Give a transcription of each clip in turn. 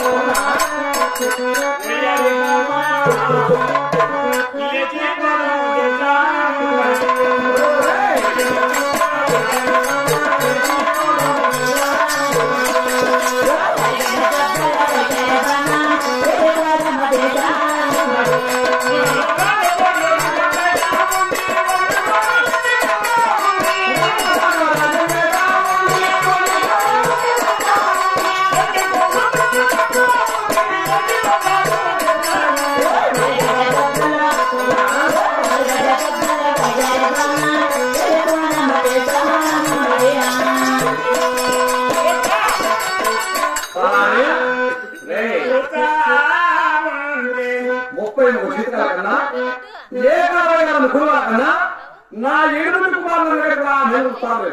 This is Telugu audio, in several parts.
నా 7 కుమారులు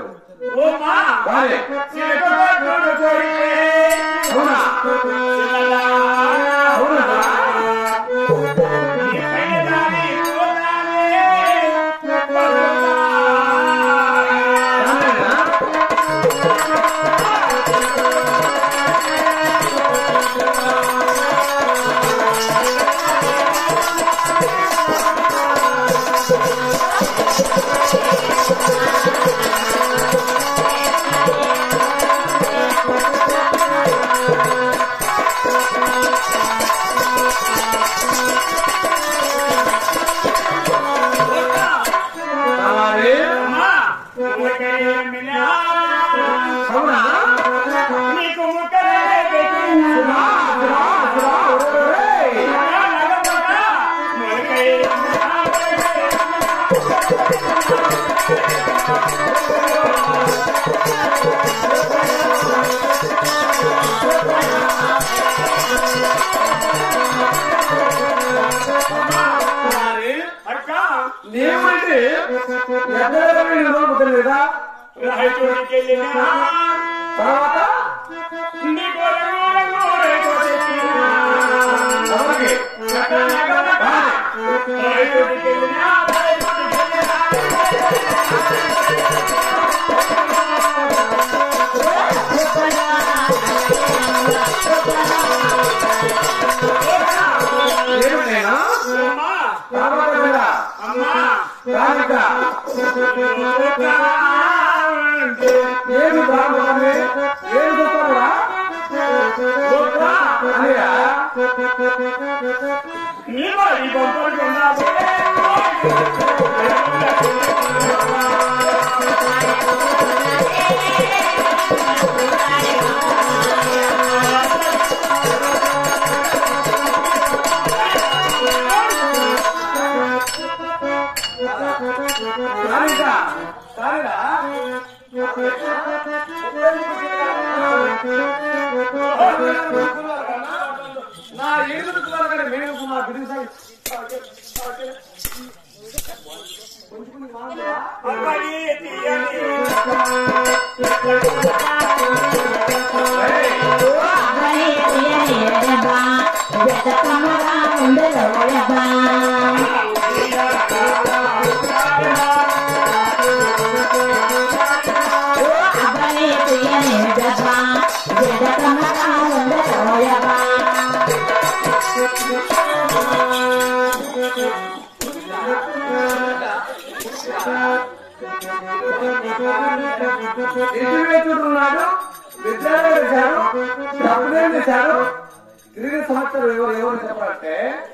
తిరిగి సంవత్సరం ఎవరు చెప్పాలంటే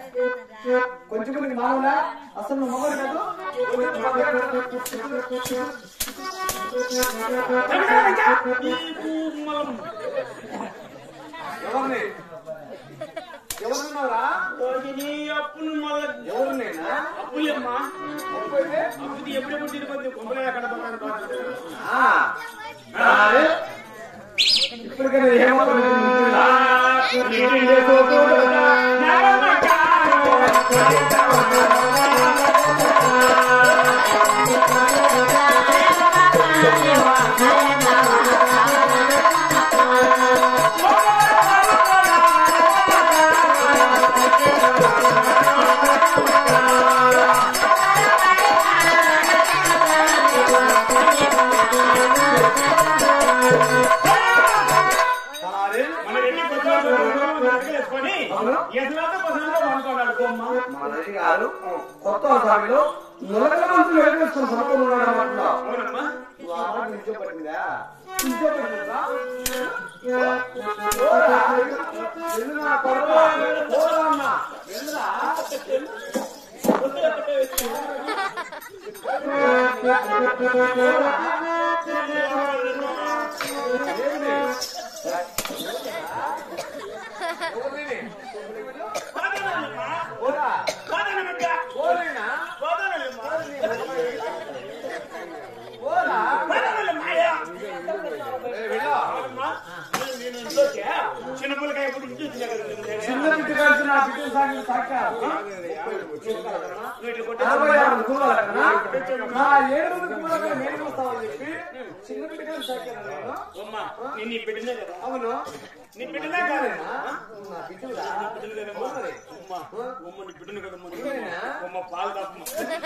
కొంచెం కొంచెం మామూలా అసలు మొగలు కాదు ఎవరిని ఎవరున్నారా అప్పులు ఎవరినైనా అప్పులేమ్మా అప్పు ఎప్పుడెప్పుడు తిరిగి కొంపలే ఇప్పటికైనా ఏమవుతుంది మన వేసుకొని ఎసలాతో పసంలో అనుకోవాలి బొమ్మ మన రెడ్డి గారు కొత్త స్వామిలో నొలకల మంత్రులు వేసుకుని సమయంలో ఉన్నాడు. అవునమ్మా నిజపడిందా చిన్నపిల్లకాయ చిన్న బిడ్డ కలిసిన బిడ్డ సాగి సాక్షాత్ 46 నేను వస్తామని చెప్పి చిన్న బిడ్డ కలిసి సాగాను. నీ బిడ్డనే కదా అవును నీ బిడ్డనే కాదు బిడ్డలా నీ బిడ్డను కదమ్మా పాలు తాపమ్మ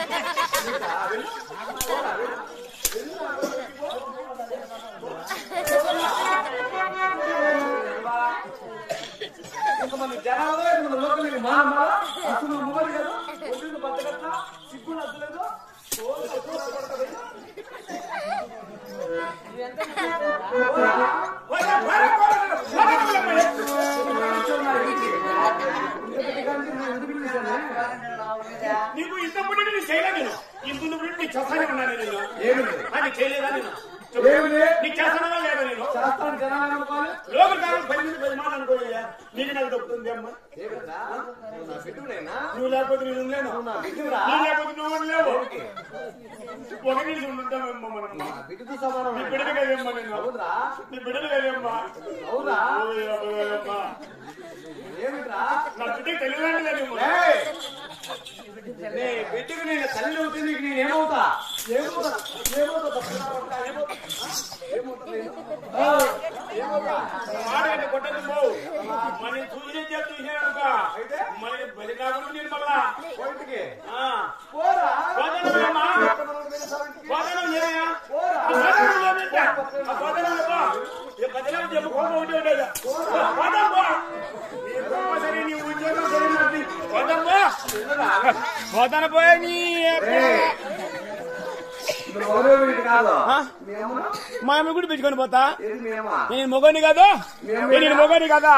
ఇంతమంది జనాలు లోకలికి మానమా అసలు మొగలు కదా ఒడ్డు బతకట్ట సిగ్గులు అసలేదు నీకు ఇంతప్పుడు నేను చేయలే నేను ఇంత నీ చేస్తానే ఉన్నాను నేను అది చేయలేదా నేను నీకు చేస్తానా లేదా నేను చేస్తాను జనాలు అనుకోవాలి లోపల కాలం 10 మాటలు అనుకోలే నీకు నాకు దొరుకుతుంది అమ్మ నువ్వు లేకపోతే నేను లేను నువ్వు లేకపోతే నువ్వు లేవు ఒక నిమిషం ఉంటామేమ్మా మనం నీ బిడ్డలు కదేమ్మా నేను నీ బిడ్డలు కదేమ్మా నా బిడ్డకి తెలియదండి లేదేమో బిడ్డకు నేను తల్లి అవుతుంది నేను ఏమవుతా మాట కొట్టదు పోవు మన చూసి చూసాక మన బలి కాకుండా నేను మళ్ళా పోతాను పోయా నీ మా అమ్మ కూడా పెట్టుకొని పోతా నేను మొగని కాదు నేను మొగని కదా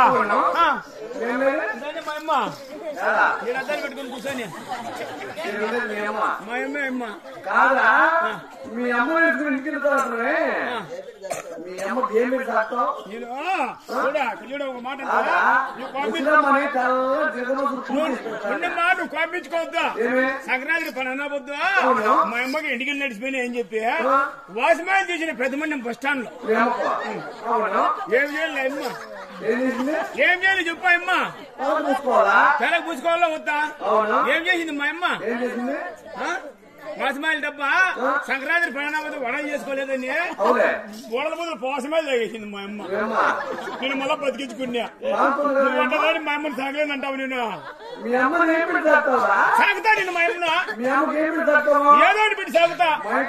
మా అమ్మ నేను అద్దాలు పెట్టుకొని కూర్చొని మా అమ్మ కాదా మీ అమ్మ ఇంటికి మీ అమ్మకి ఏమి చేస్తావు చూడ ఒక మాట మాట కోపించుకోవద్దా సంక్రాంతి పని అన్నవద్దా మా అమ్మకి ఇంటికి నడిచిపోయినా ఏం చెప్పి వాసుమాయి తీసిన పెద్ద మంది బస్ స్టాండ్ లో ఏం చేయాలి అమ్మ ఏం చేయాలి చెప్పా అమ్మ తెలకు పూసుకోవాలా వద్దా ఏం చేసింది మా అమ్మ వాసమాయిల డబ్బా సంక్రాంతి పైన వడ చేసుకోలేదని బోడల బదులు పోసమాయిలు తాగేసింది మా అమ్మ నేను మళ్ళా బతికించుకున్నా నువ్వు వంటదాన్ని మా అమ్మని సాగలేదు అంటావు నేను సాగుతా నేను మా అమ్మ ఏదో పెట్టి సాగుతా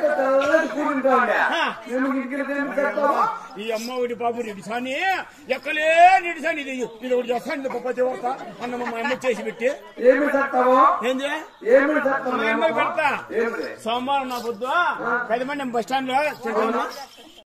ఈ అమ్మ ఒకటి పాపం నిడిసాని ఎక్కలే నిడిసాని ఇది ఇది ఒకటి చేస్తాను గొప్ప చెబుతా అన్న మా అమ్మ చేసి పెట్టి ఏంది మా అమ్మ పెడతా సోమవారం నా పొద్దు 10 మంది బస్ స్టాండ్ లో